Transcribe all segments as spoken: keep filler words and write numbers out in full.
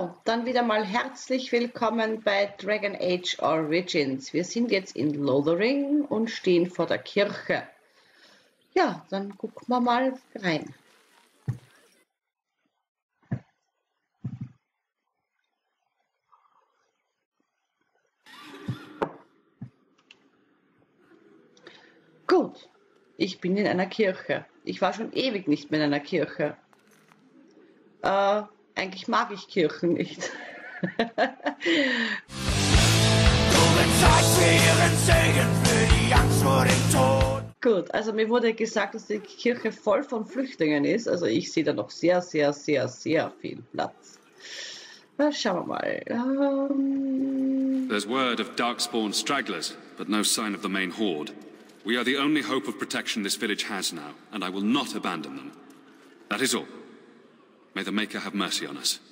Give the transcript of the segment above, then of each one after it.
So, dann wieder mal herzlich willkommen bei Dragon Age Origins. Wir sind jetzt in Lothering und stehen vor der Kirche. Ja, dann gucken wir mal rein. Gut, ich bin in einer Kirche. Ich war schon ewig nicht mehr in einer Kirche. Äh, eigentlich mag ich Kirchen nicht. Gut, also mir wurde gesagt, dass die Kirche voll von Flüchtlingen ist. Also ich sehe da noch sehr, sehr, sehr, sehr viel Platz. Na, schauen wir mal. Um... There's word of Darkspawn stragglers, but no sign of the main horde. We are the only hope of protection this village has now, and I will not abandon them. That is all. May the Maker have mercy on us.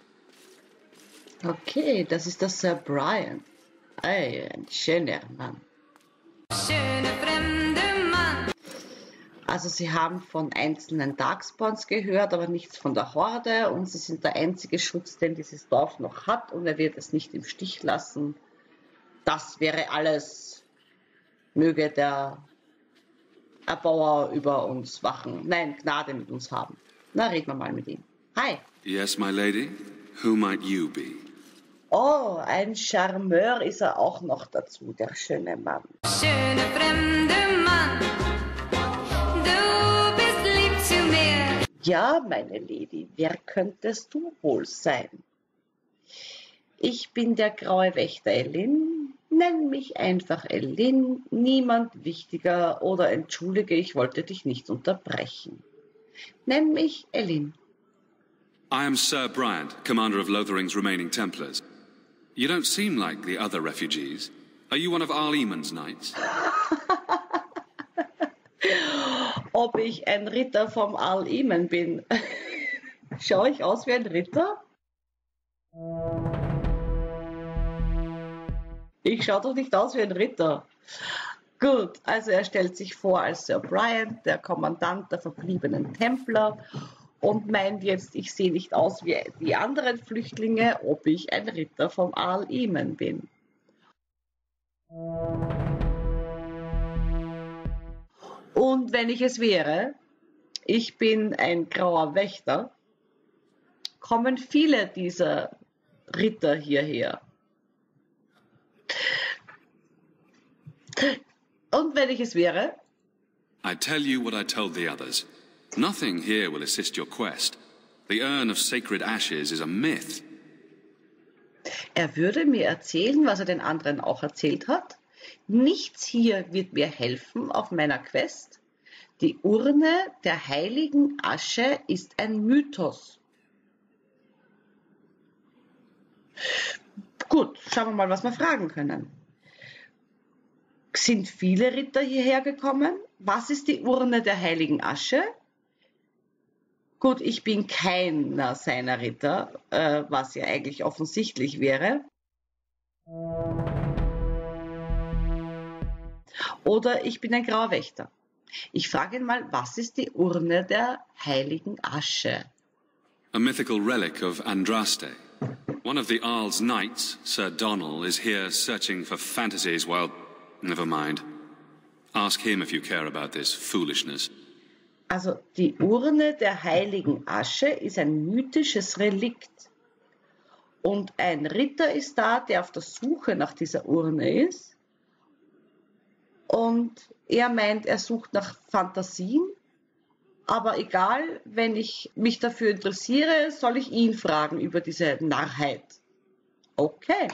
Okay, das ist der Sir Brian. Hey, ein schöner Mann. Schöne fremde Mann. Also sie haben von einzelnen Darkspawns gehört, aber nichts von der Horde, und sie sind der einzige Schutz, den dieses Dorf noch hat, und er wird es nicht im Stich lassen. Das wäre alles. Möge der Erbauer über uns wachen. Nein, Gnade mit uns haben. Na, reden wir mal mit ihm. Hi. Yes, my lady. Who might you be? Oh, ein Charmeur ist er auch noch dazu, der schöne Mann. Schöne fremde Mann. Du bist lieb zu mir. Ja, meine Lady, wer könntest du wohl sein? Ich bin der graue Wächter Elin. Nenn mich einfach Elin, niemand wichtiger, oder entschuldige, ich wollte dich nicht unterbrechen. Nenn mich Elin. I am Sir Bryant, commander of Lothering's remaining Templars. You don't seem like the other refugees. Are you one of Arl Eamon's knights? Ob ich ein Ritter vom Arl Eamon bin? Schaue ich aus wie ein Ritter? Ich schaue doch nicht aus wie ein Ritter. Gut, also er stellt sich vor als Sir Brian, der Kommandant der verbliebenen Templer, und meint jetzt, ich sehe nicht aus wie die anderen Flüchtlinge, ob ich ein Ritter vom Arl Eamon bin. Und wenn ich es wäre, ich bin ein grauer Wächter, kommen viele dieser Ritter hierher. Und wenn ich es wäre? I tell you what I told the others. Nothing here will assist your quest. The urn of sacred ashes is a myth. Er würde mir erzählen, was er den anderen auch erzählt hat. Nichts hier wird mir helfen auf meiner Quest. Die Urne der heiligen Asche ist ein Mythos. Gut, schauen wir mal, was wir fragen können. Sind viele Ritter hierher gekommen? Was ist die Urne der heiligen Asche? Gut, ich bin keiner seiner Ritter, äh, was ja eigentlich offensichtlich wäre. Oder ich bin ein grauer Wächter. Ich frage ihn mal, was ist die Urne der heiligen Asche? A mythical relic of Andraste. One of the Arl's knights, Sir Donal, is here searching for fantasies while... Never mind. Ask him if you care about this foolishness. Also die Urne der heiligen Asche ist ein mythisches Relikt. Und ein Ritter ist da, der auf der Suche nach dieser Urne ist. Und er meint, er sucht nach Fantasien. Aber egal, wenn ich mich dafür interessiere, soll ich ihn fragen über diese Narrheit. Okay.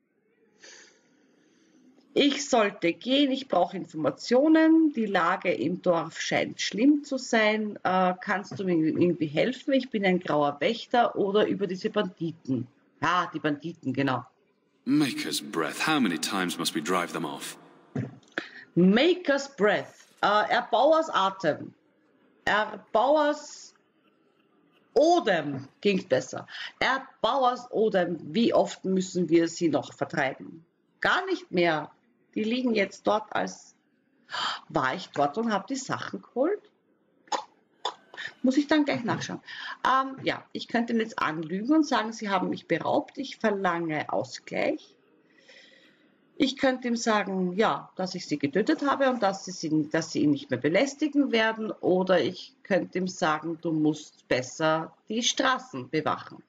Ich sollte gehen, ich brauche Informationen, die Lage im Dorf scheint schlimm zu sein. Äh, kannst du mir irgendwie helfen? Ich bin ein grauer Wächter, oder über diese Banditen. Ja, die Banditen, genau. Maker's breath. How many times must we drive them off? Maker's breath. Äh, Erbauers Atem. Erbauers Odem klingt besser. Erbauers Odem. Wie oft müssen wir sie noch vertreiben? Gar nicht mehr. Die liegen jetzt dort als... War ich dort und habe die Sachen geholt? Muss ich dann gleich nachschauen. Ähm, ja, ich könnte ihn jetzt anlügen und sagen, Sie haben mich beraubt, ich verlange Ausgleich. Ich könnte ihm sagen, ja, dass ich Sie getötet habe und dass Sie, dass Sie ihn nicht mehr belästigen werden. Oder ich könnte ihm sagen, du musst besser die Straßen bewachen.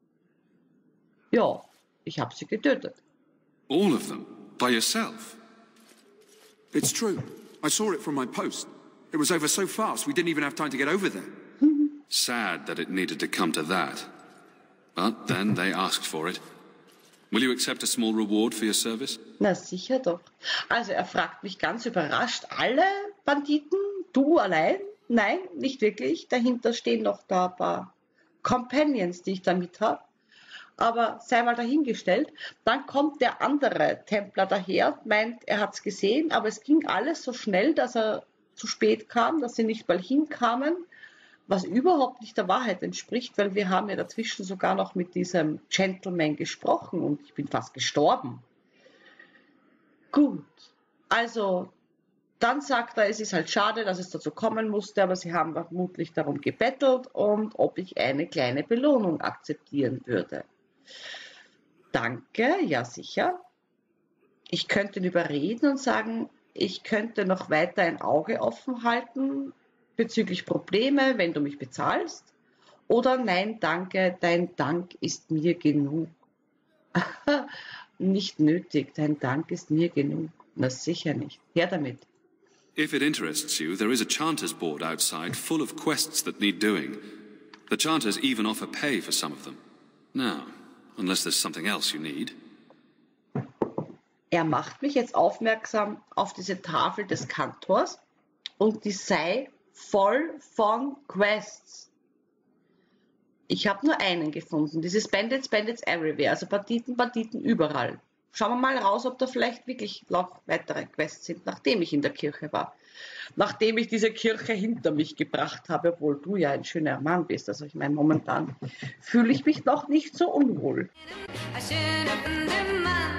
Ja, ich habe Sie getötet. All of them? By yourself? It's true. I saw it from my post. It was over so fast, we didn't even have time to get over there. Sad that it needed to come to that. But then they asked for it. Will you accept a small reward for your service? Na sicher doch. Also er fragt mich ganz überrascht, alle Banditen, du allein? Nein, nicht wirklich. Dahinter stehen noch da ein paar Companions, die ich da mit habe. Aber sei mal dahingestellt. Dann kommt der andere Templer daher und meint, er hat es gesehen, aber es ging alles so schnell, dass er zu spät kam, dass sie nicht mal hinkamen, was überhaupt nicht der Wahrheit entspricht, weil wir haben ja dazwischen sogar noch mit diesem Gentleman gesprochen und ich bin fast gestorben. Gut, also dann sagt er, es ist halt schade, dass es dazu kommen musste, aber sie haben vermutlich darum gebettelt und ob ich eine kleine Belohnung akzeptieren würde. Danke, ja sicher. Ich könnte ihn überreden und sagen, ich könnte noch weiter ein Auge offen halten bezüglich Probleme, wenn du mich bezahlst. Oder nein, danke, dein Dank ist mir genug. Nicht nötig, dein Dank ist mir genug. Na sicher nicht. Her damit. If it interests you, there is a Chanters board outside full of quests that need doing. The Chanters even offer pay for some of them. Now, unless there's something else you need. Er macht mich jetzt aufmerksam auf diese Tafel des Kantors und die sei voll von Quests. Ich habe nur einen gefunden, dieses Bandits, Bandits Everywhere, also Banditen, Banditen überall. Schauen wir mal raus, ob da vielleicht wirklich noch weitere Quests sind, nachdem ich in der Kirche war. Nachdem ich diese Kirche hinter mich gebracht habe, obwohl du ja ein schöner Mann bist. Also ich meine, momentan fühle ich mich noch nicht so unwohl. Ein schöner Mann,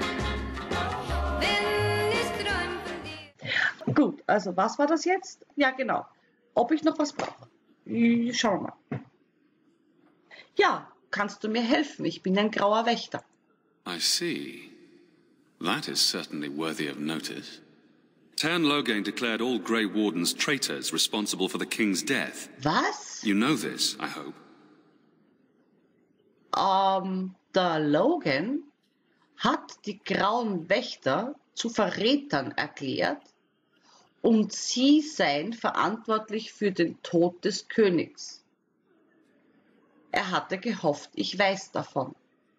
wenn ich träum von dir. Gut, also was war das jetzt? Ja, genau. Ob ich noch was brauche? Schauen wir mal. Ja, kannst du mir helfen? Ich bin ein grauer Wächter. I see. That is certainly worthy of notice. Tern Loghain declared all Grey Wardens traitors responsible for the king's death. Was? You know this, I hope. Ähm, der Logan hat die grauen Wächter zu Verrätern erklärt und sie seien verantwortlich für den Tod des Königs. Er hatte gehofft, ich weiß davon.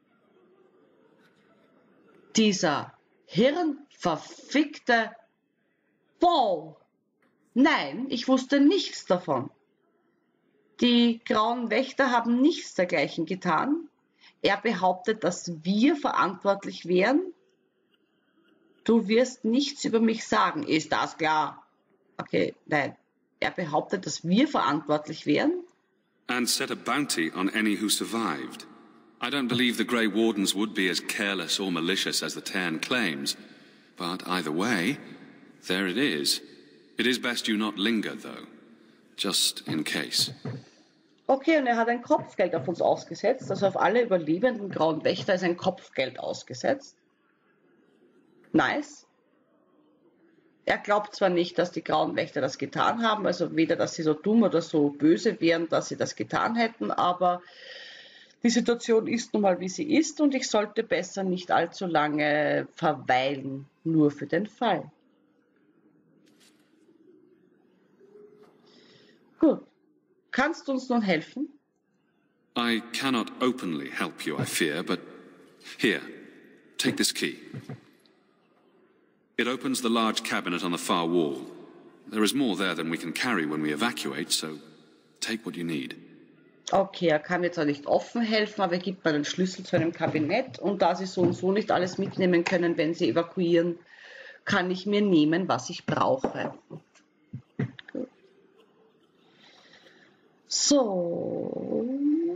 Dieser hirnverfickte Wow! Nein, ich wusste nichts davon. Die grauen Wächter haben nichts dergleichen getan. Er behauptet, dass wir verantwortlich wären. Du wirst nichts über mich sagen. Ist das klar? Okay, nein. Er behauptet, dass wir verantwortlich wären. And set a bounty on any who survived. I don't believe the Grey Wardens would be as careless or malicious as the Tern claims. But either way, there it is. It is best you not linger, though. Just in case. Okay, und er hat ein Kopfgeld auf uns ausgesetzt. Also auf alle überlebenden grauen Wächter ist ein Kopfgeld ausgesetzt. Nice. Er glaubt zwar nicht, dass die grauen Wächter das getan haben, also weder, dass sie so dumm oder so böse wären, dass sie das getan hätten, aber die Situation ist nun mal, wie sie ist und ich sollte besser nicht allzu lange verweilen, nur für den Fall. Gut. Kannst du uns nun helfen? I cannot openly help you, I fear, but here, take this key. It opens the large cabinet on the far wall. There is more there than we can carry when we evacuate, so take what you need. Okay, er kann mir zwar nicht offen helfen, aber er gibt mir den Schlüssel zu einem Kabinett und da sie so und so nicht alles mitnehmen können, wenn sie evakuieren, kann ich mir nehmen, was ich brauche. Gut. So.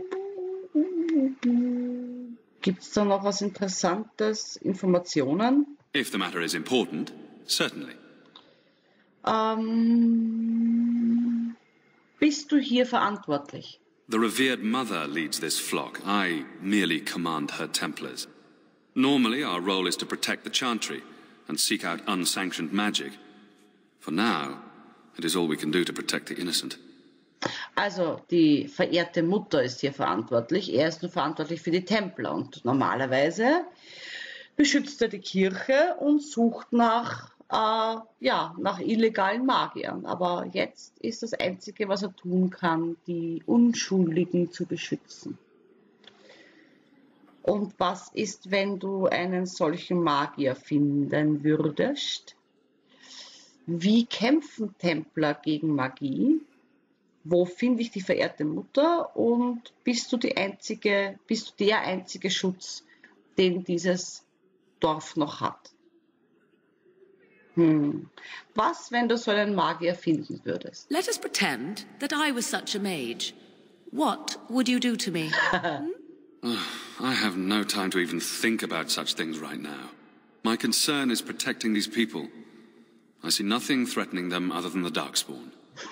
Gibt es da noch was Interessantes? Informationen? If the matter is important, certainly. Ähm, Bist du hier verantwortlich? The revered mother leads this flock. I merely command her Templars. Normally, our role is to protect the Chantry and seek out unsanctioned magic. For now, it is all we can do to protect the innocent. Also, die verehrte Mutter ist hier verantwortlich. Er ist nur verantwortlich für die Templer. Und normalerweise beschützt er die Kirche und sucht nach, äh, ja, nach illegalen Magiern. Aber jetzt ist das Einzige, was er tun kann, die Unschuldigen zu beschützen. Und was ist, wenn du einen solchen Magier finden würdest? Wie kämpfen Templer gegen Magie? Wo finde ich die verehrte Mutter? Und bist du die einzige, bist du der einzige Schutz, den dieses Dorf noch hat? Hm. Was, wenn du so einen Magier finden würdest? Let us pretend that I was such a mage. What would you do to me? I have no time to even think about such things right now. My concern is protecting these people. I see nothing threatening them other than the Darkspawn.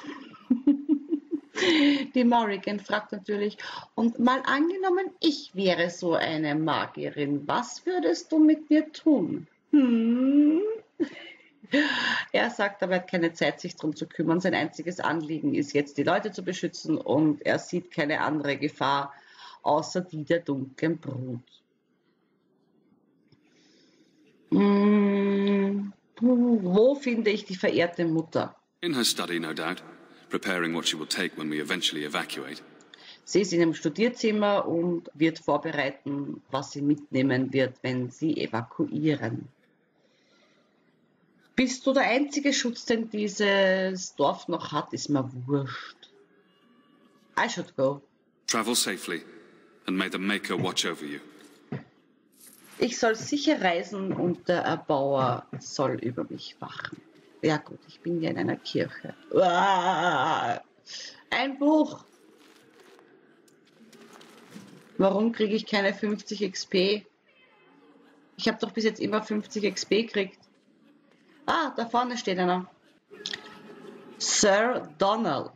Die Morrigan fragt natürlich, und mal angenommen, ich wäre so eine Magierin, was würdest du mit mir tun? Hm? Er sagt, er hat keine Zeit, sich darum zu kümmern. Sein einziges Anliegen ist jetzt, die Leute zu beschützen, und er sieht keine andere Gefahr, außer die der dunklen Brut. Hm, wo finde ich die verehrte Mutter? In her study, no doubt, preparing what she will take when we eventually evacuate. Sie ist in ihrem Studierzimmer und wird vorbereiten, was sie mitnehmen wird, wenn sie evakuieren. Bist du der einzige Schutz, den dieses Dorf noch hat, ist mir wurscht. I should go. Travel safely, and may the Maker watch over you. Ich soll sicher reisen und der Erbauer soll über mich wachen. Ja gut, ich bin ja in einer Kirche. Uah, ein Buch. Warum kriege ich keine fünfzig X P? Ich habe doch bis jetzt immer fünfzig X P gekriegt. Ah, da vorne steht einer. Sir Donald.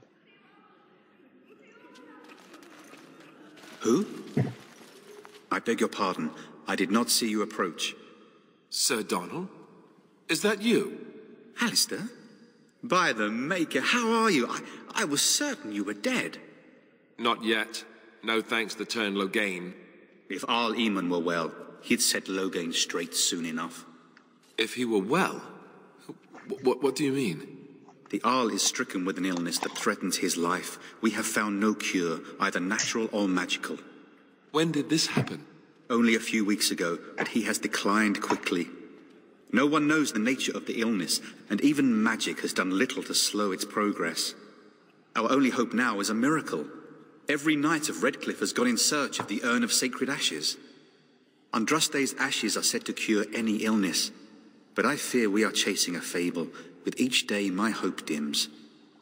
Who? I beg your pardon. I did not see you approach. Sir Donald? Is that you? Alistair? By the Maker, how are you? I, I was certain you were dead. Not yet. No thanks to Turn Loghain. If Arl Eamon were well, he'd set Loghain straight soon enough. If he were well? What, what do you mean? The Arl is stricken with an illness that threatens his life. We have found no cure, either natural or magical. When did this happen? Only a few weeks ago, but he has declined quickly. No one knows the nature of the illness, and even magic has done little to slow its progress. Our only hope now is a miracle. Every knight of Redcliffe has gone in search of the Urn of Sacred Ashes. Andraste's ashes are said to cure any illness, but I fear we are chasing a fable. With each day my hope dims.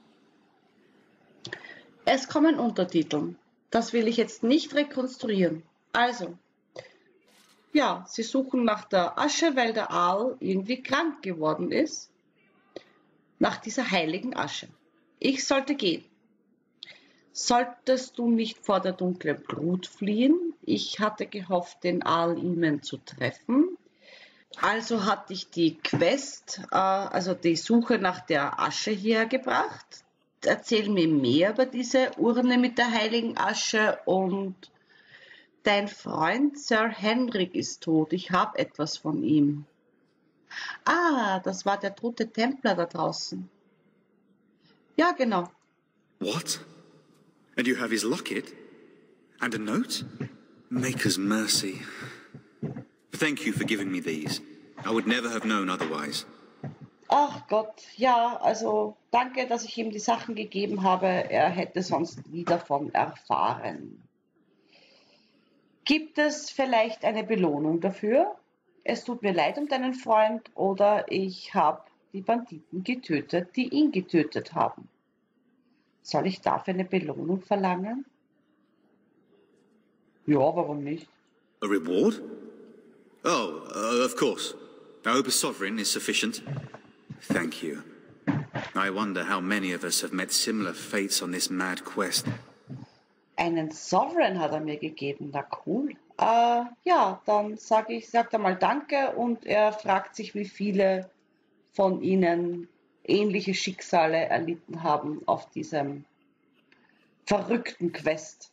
Es kommen Untertitel. Das will ich jetzt nicht rekonstruieren. Also, ja, sie suchen nach der Asche, weil der Aal irgendwie krank geworden ist. Nach dieser heiligen Asche. Ich sollte gehen. Solltest du nicht vor der dunklen Brut fliehen? Ich hatte gehofft, den Arl Eamon zu treffen. Also hatte ich die Quest, äh, also die Suche nach der Asche hergebracht. Erzähl mir mehr über diese Urne mit der heiligen Asche. Und dein Freund Sir Henrik ist tot. Ich habe etwas von ihm. Ah, das war der tote Templer da draußen. Ja, genau. What? And you have his locket? And a note? Maker's mercy. Thank you for giving me these. I would never have known otherwise. Ach Gott, ja, also danke, dass ich ihm die Sachen gegeben habe. Er hätte sonst nie davon erfahren. Gibt es vielleicht eine Belohnung dafür? Es tut mir leid um deinen Freund, oder ich habe die Banditen getötet, die ihn getötet haben. Soll ich dafür eine Belohnung verlangen? Ja, warum nicht? A reward? Oh, uh, of course. I hope a sovereign is sufficient. Thank you. I wonder how many of us have met similar fates on this mad quest. Einen Sovereign hat er mir gegeben, na cool. Äh, ja, dann sage ich, sagt er mal Danke und er fragt sich, wie viele von ihnen ähnliche Schicksale erlitten haben auf diesem verrückten Quest.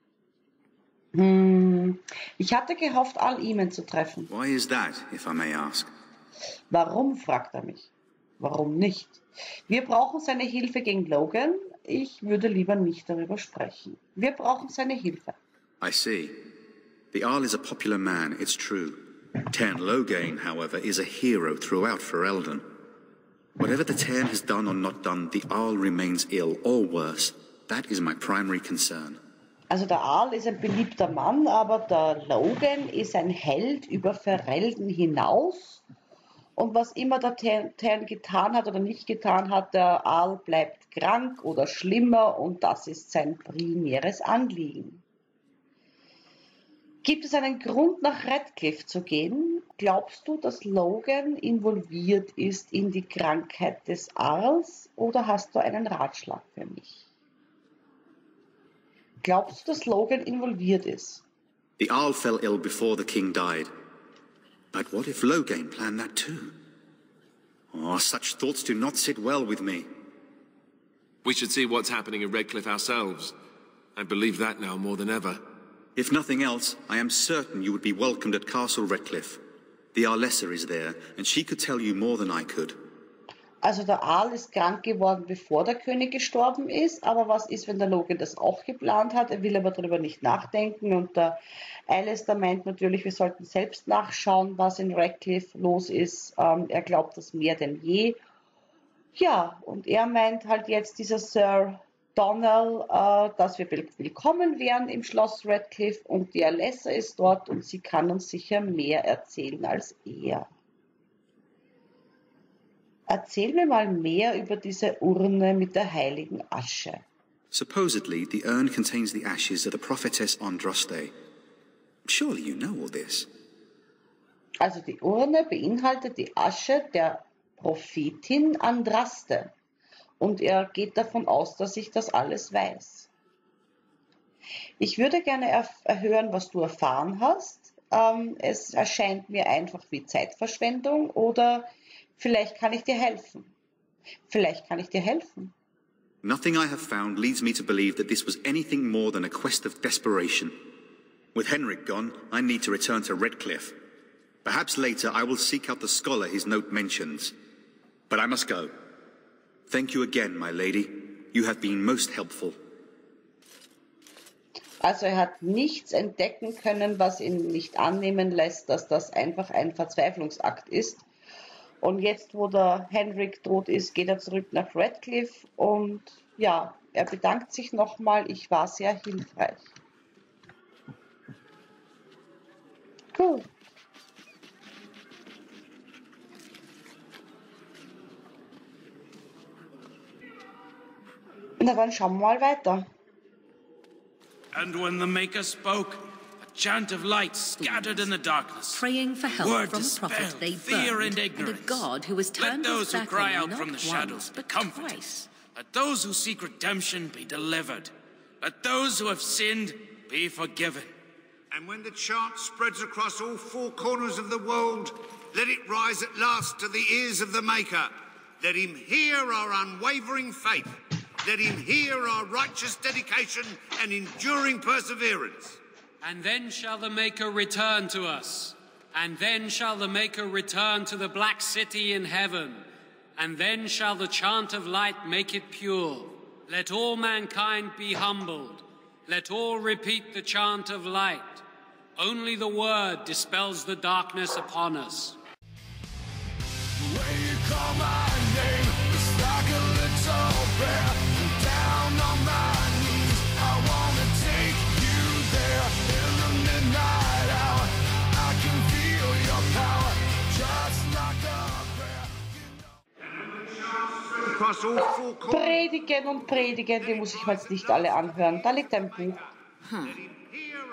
Hm, ich hatte gehofft, Al-Eamon zu treffen. Why is that, if I may ask? Warum, fragt er mich. Warum nicht? Wir brauchen seine Hilfe gegen Logan. Ich würde lieber nicht darüber sprechen. Wir brauchen seine Hilfe. I see. The Arl is a popular man, it's true. Tairn Loghain, however, is a hero throughout Ferelden. Whatever the Tairn has done or not done, the Arl remains ill, or worse. That is my primary concern. Also der Arl ist ein beliebter Mann, aber der Logan ist ein Held über Ferelden hinaus. Und was immer der Tairn getan hat oder nicht getan hat, der Arl bleibt krank oder schlimmer und das ist sein primäres Anliegen. Gibt es einen Grund, nach Redcliffe zu gehen? Glaubst du, dass Logan involviert ist in die Krankheit des Arls oder hast du einen Ratschlag für mich? Glaubst du, dass Logan involviert ist? The Arl fell ill before the king died. But what if Loghain planned that too? Oh, such thoughts do not sit well with me. We should see what's happening in Redcliffe ourselves. I believe that now more than ever. If nothing else, I am certain you would be welcomed at Castle Redcliffe. The Arlessa is there, and she could tell you more than I could. Also der Arl ist krank geworden, bevor der König gestorben ist, aber was ist, wenn der Logan das auch geplant hat? Er will aber darüber nicht nachdenken und der Alistair meint natürlich, wir sollten selbst nachschauen, was in Redcliffe los ist. Ähm, er glaubt das mehr denn je. Ja, und er meint halt jetzt, dieser Sir Donald, äh, dass wir willkommen wären im Schloss Redcliffe und die Alessa ist dort und sie kann uns sicher mehr erzählen als er. Erzähl mir mal mehr über diese Urne mit der heiligen Asche. Supposedly, the urn contains the ashes of the prophetess Andraste. Surely you know all this. Also die Urne beinhaltet die Asche der Prophetin Andraste. Und er geht davon aus, dass ich das alles weiß. Ich würde gerne erf- hören, was du erfahren hast. Ähm, es erscheint mir einfach wie Zeitverschwendung oder vielleicht kann ich dir helfen. Vielleicht kann ich dir helfen. Nothing I have found leads me to believe that this was anything more than a quest of desperation. With Henrik gone, I need to return to Redcliffe. Perhaps later I will seek out the scholar his note mentions. But I must go. Thank you again, my lady. You have been most helpful. Also er hat nichts entdecken können, was ihn nicht annehmen lässt, dass das einfach ein Verzweiflungsakt ist. Und jetzt, wo der Henrik tot ist, geht er zurück nach Redcliffe und ja, er bedankt sich nochmal. Ich war sehr hilfreich. Cool. Na dann schauen wir mal weiter. And when the Maker spoke, a chant of light scattered in the darkness. Praying for help Word from a dispelled prophet they fear burned, and and a ignorance. God who has Let turned those his who back cry on out them from the not shadows once, be but comforted. twice. Let those who seek redemption be delivered. Let those who have sinned be forgiven. And when the chant spreads across all four corners of the world, let it rise at last to the ears of the Maker. Let him hear our unwavering faith. Let him hear our righteous dedication and enduring perseverance. And then shall the Maker return to us. And then shall the Maker return to the Black City in heaven. And then shall the chant of light make it pure. Let all mankind be humbled. Let all repeat the chant of light. Only the word dispels the darkness upon us. When you call my name, it's like a little prayer. Down on my knees, I wanna take you there. In the midnight hour, I can feel your power, just like a prayer. Across all four corners. Predigen und predigen, die muss ich mir jetzt nicht alle anhören. Da liegt ein Buch. Hm.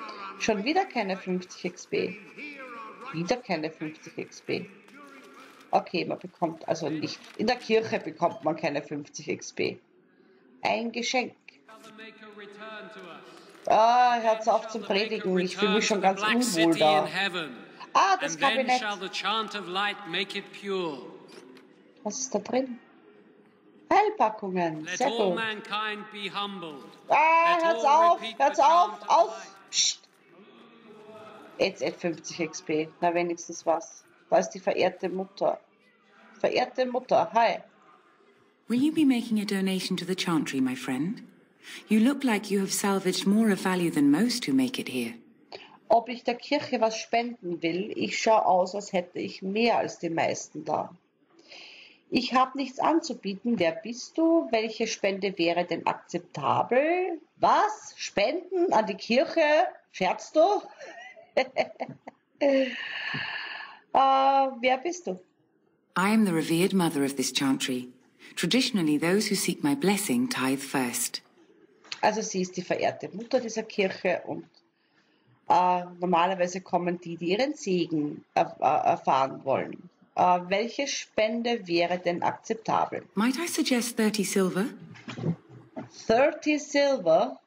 Schon wieder keine fünfzig X P. Wieder keine fünfzig X P. Okay, man bekommt also nicht. In der Kirche bekommt man keine fünfzig X P. Ein Geschenk. Ah, hört auf zum Predigen. Ich fühle mich schon ganz unwohl da. Ah, das Kabinett. Was ist da drin? Heilpackungen. Sehr gut. Ah, hört's auf, hört's auf, auf. Psst. Jetzt at fünfzig X P. Na, wenigstens was. Da ist die verehrte Mutter. Verehrte Mutter, hi. Will you be making a donation to the Chantry, my friend? You look like you have salvaged more of value than most who make it here. Ob ich der Kirche was spenden will? Ich schaue aus, als hätte ich mehr als die meisten da. Ich habe nichts anzubieten. Wer bist du? Welche Spende wäre denn akzeptabel? Was? Spenden an die Kirche? Scherzt du? äh, wer bist du? I am the revered mother of this Chantry. Traditionally, those who seek my blessing tithe first. Also sie ist die verehrte Mutter dieser Kirche und äh, normalerweise kommen die, die ihren Segen er, er, erfahren wollen. Äh, welche Spende wäre denn akzeptabel? Might I suggest thirty silver? thirty silver?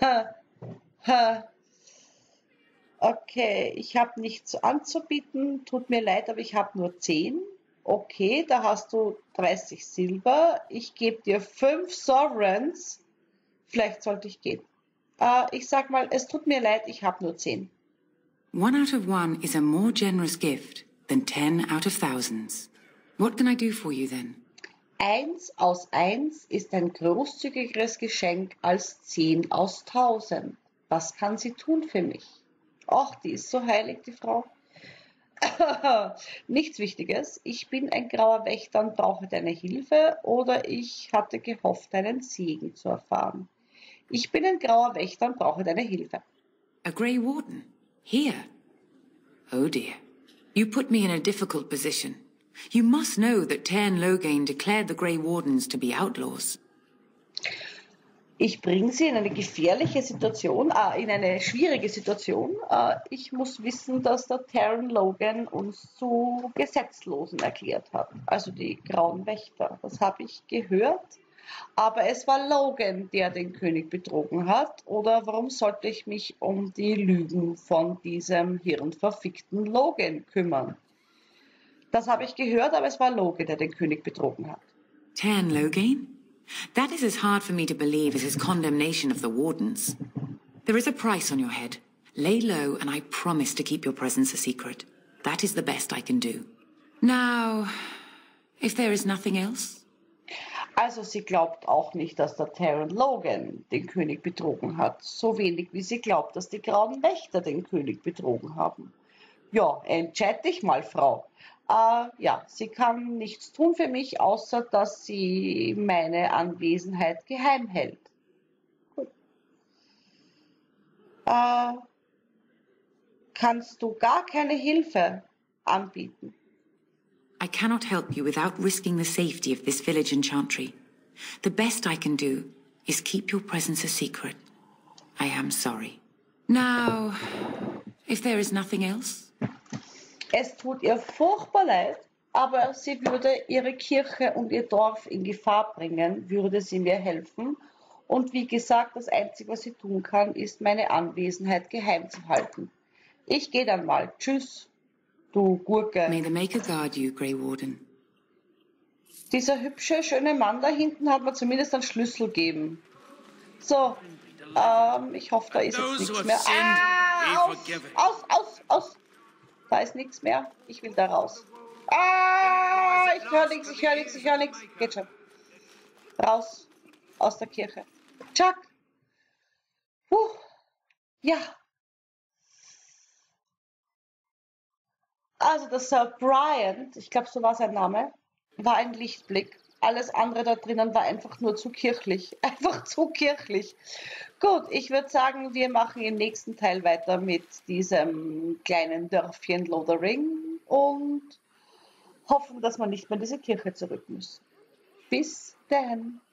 Okay, ich habe nichts anzubieten, tut mir leid, aber ich habe nur zehn. Okay, da hast du dreißig Silber. Ich gebe dir fünf Sovereigns. Vielleicht sollte ich gehen. Uh, ich sag mal, es tut mir leid, ich habe nur zehn. One out of one is a more generous gift than ten out of thousands. What can I do for you then? Eins aus eins ist ein großzügigeres Geschenk als zehn aus tausend. Was kann sie tun für mich? Ach, die ist so heilig, die Frau. Nichts Wichtiges. Ich bin ein grauer Wächter und brauche deine Hilfe, oder ich hatte gehofft, deinen Segen zu erfahren. Ich bin ein grauer Wächter und brauche deine Hilfe. A Grey Warden? Here? Oh dear. You put me in a difficult position. You must know that Tairn Loghain declared the Grey Wardens to be outlaws. Ich bringe sie in eine gefährliche Situation, äh, in eine schwierige Situation. Äh, ich muss wissen, dass der Tairn Loghain uns zu Gesetzlosen erklärt hat. Also die Grauen Wächter. Das habe ich gehört. Aber es war Logan, der den König betrogen hat. Oder warum sollte ich mich um die Lügen von diesem hirnverfickten Logan kümmern? Das habe ich gehört, aber es war Logan, der den König betrogen hat. Tairn Loghain? That is as hard for me to believe as his condemnation of the Wardens. There is a price on your head. Lay low, and I promise to keep your presence a secret. That is the best I can do. Now, if there is nothing else... Also sie glaubt auch nicht, dass der Tairn Loghain den König betrogen hat. So wenig, wie sie glaubt, dass die Grauen Wächter den König betrogen haben. Ja, entscheid dich mal, Frau. Uh, ja, sie kann nichts tun für mich, außer dass sie meine Anwesenheit geheim hält. Gut. Uh, kannst du gar keine Hilfe anbieten? I cannot help you without risking the safety of this village and Chantry. The best I can do is keep your presence a secret. I am sorry. Now, if there is nothing else... Es tut ihr furchtbar leid, aber sie würde ihre Kirche und ihr Dorf in Gefahr bringen, würde sie mir helfen. Und wie gesagt, das Einzige, was sie tun kann, ist, meine Anwesenheit geheim zu halten. Ich gehe dann mal. Tschüss, du Gurke. May the Maker guard you, Grey Warden. Dieser hübsche, schöne Mann da hinten hat mir zumindest einen Schlüssel gegeben. So, ähm, ich hoffe, da ist jetzt nichts mehr. Ah, aus, aus, aus, aus. Da ist nichts mehr. Ich will da raus. Ah, ich höre nichts, ich höre nichts, ich höre nichts. Geht schon. Raus aus der Kirche. Chuck. Puh. Ja. Also das Sir Brian, ich glaube, so war sein Name, war ein Lichtblick. Alles andere da drinnen war einfach nur zu kirchlich. Einfach zu kirchlich. Gut, ich würde sagen, wir machen im nächsten Teil weiter mit diesem kleinen Dörfchen Lothering und hoffen, dass wir nicht mehr in diese Kirche zurück müssen. Bis dann.